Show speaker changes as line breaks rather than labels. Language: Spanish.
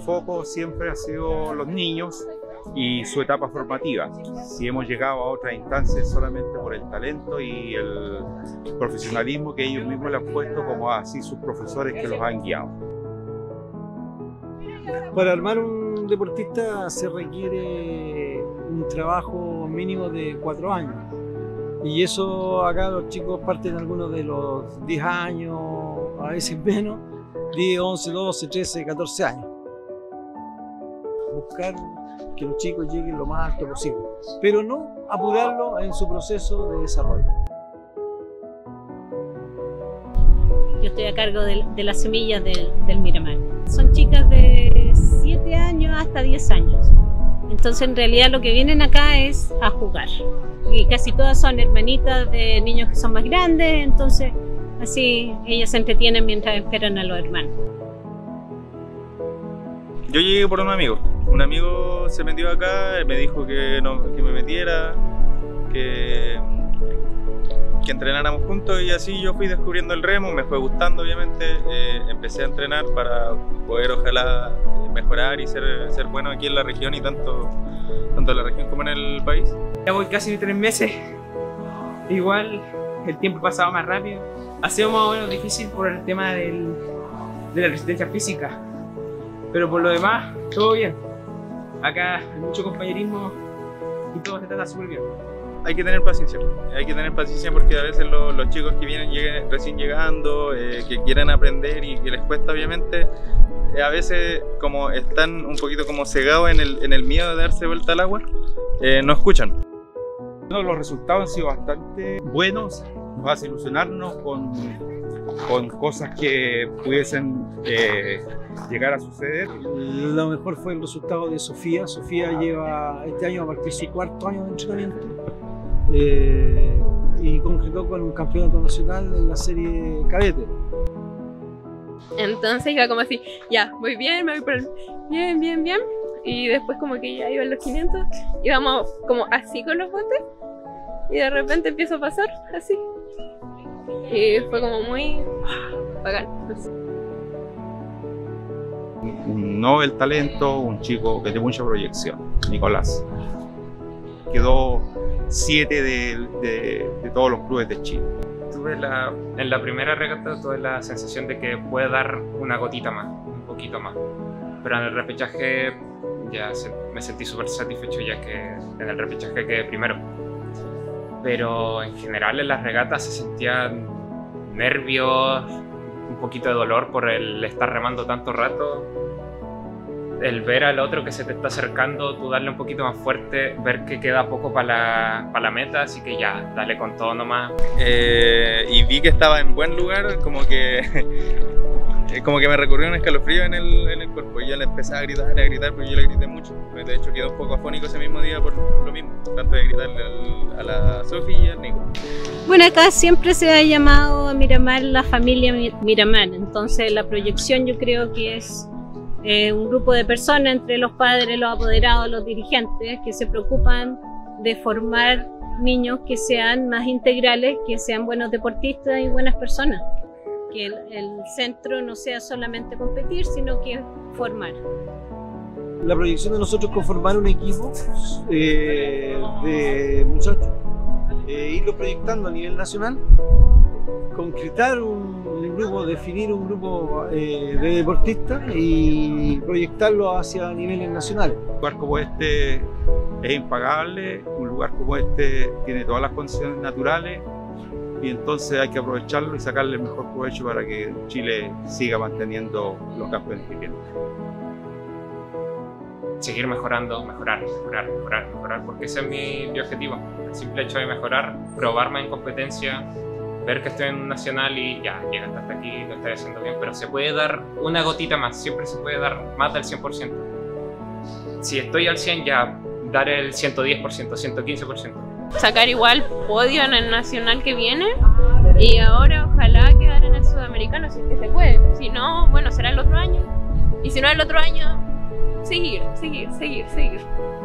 foco siempre ha sido los niños y su etapa formativa. Si hemos llegado a otras instancias solamente por el talento y el profesionalismo que ellos mismos le han puesto, como así sus profesores que los han guiado.
Para armar un deportista se requiere un trabajo mínimo de 4 años. Y eso acá los chicos parten algunos de los 10 años, a veces menos, 10, 11, 12, 13, 14 años. Buscar que los chicos lleguen lo más alto posible, pero no apurarlo en su proceso de desarrollo.
Yo estoy a cargo de las semillas del Miramar. Son chicas de 7 años hasta 10 años. Entonces en realidad lo que vienen acá es a jugar. Y casi todas son hermanitas de niños que son más grandes, entonces así ellas se entretienen mientras esperan a los hermanos.
Yo llegué por un amigo. Un amigo se metió acá, me dijo que me metiera, que entrenáramos juntos, y así yo fui descubriendo el remo, me fue gustando obviamente, empecé a entrenar para poder ojalá mejorar y ser bueno aquí en la región y tanto en la región como en el país.
Ya voy casi 3 meses, igual el tiempo ha pasado más rápido, ha sido más o menos difícil por el tema de la resistencia física, pero por lo demás todo bien. Acá hay mucho compañerismo y todo se trata súper bien.
Hay que tener paciencia porque a veces los chicos que vienen recién llegando, que quieren aprender y que les cuesta obviamente, a veces como están un poquito como cegados en el miedo de darse vuelta al agua, no escuchan.
Los resultados han sido bastante buenos, nos hace ilusionarnos con cosas que pudiesen llegar a suceder.
Lo mejor fue el resultado de Sofía. Sofía lleva este año a partir su 4º año de entrenamiento y concretó con un campeonato nacional en la serie cadete.
Entonces iba como así, ya, voy bien, me voy por el bien, y después como que ya iba en los 500, íbamos como así con los botes y de repente empiezo a pasar así y fue como muy bacán.
Un Nobel talento, un chico que tiene mucha proyección, Nicolás. Quedó 7 de todos los clubes de Chile.
En la primera regata tuve la sensación de que puede dar una gotita más, un poquito más. Pero en el repechaje ya me sentí súper satisfecho, ya que en el repechaje quedé primero. Pero en general en las regatas se sentían nervios, un poquito de dolor por el estar remando tanto rato. El ver al otro que se te está acercando, tú darle un poquito más fuerte, ver que queda poco para la meta, así que ya, dale con todo nomás.
Y vi que estaba en buen lugar, como que me recorrió un escalofrío en el cuerpo, y ya le empecé a gritar, pero yo le grité mucho. De hecho quedé un poco afónico ese mismo día por lo mismo, tanto de gritarle a la Sofi y al Nico.
Bueno, acá siempre se ha llamado a Miramar la familia Miramar, entonces la proyección yo creo que es un grupo de personas entre los padres, los apoderados, los dirigentes que se preocupan de formar niños que sean más integrales, que sean buenos deportistas y buenas personas. Que el centro no sea solamente competir, sino que formar.
La proyección de nosotros es conformar un equipo de muchachos, irlo proyectando a nivel nacional, concretar un grupo, definir un grupo de deportistas y proyectarlo hacia niveles nacionales.
Un lugar como este es impagable, un lugar como este tiene todas las condiciones naturales y entonces hay que aprovecharlo y sacarle el mejor provecho para que Chile siga manteniendo los campeones que tiene.
Seguir mejorando, mejorar, porque ese es mi objetivo. El simple hecho de mejorar, probarme en competencia, ver que estoy en un nacional y ya, llegaste hasta aquí, lo estoy haciendo bien, pero se puede dar una gotita más, siempre se puede dar más del 100%. Si estoy al 100 ya, dar el 110%, 115%.
Sacar igual podio en el nacional que viene y ahora ojalá quedar en el sudamericano si es que se puede. Si no, bueno, será el otro año. Y si no el otro año, seguir.